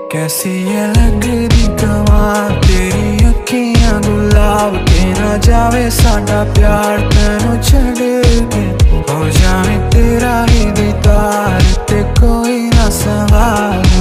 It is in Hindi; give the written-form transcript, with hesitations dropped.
कैसी ये लगदी कमाल तेरी अखियां गुलाब के ना जावे साडा प्यार तेनू छड़ के हो जावे तेरा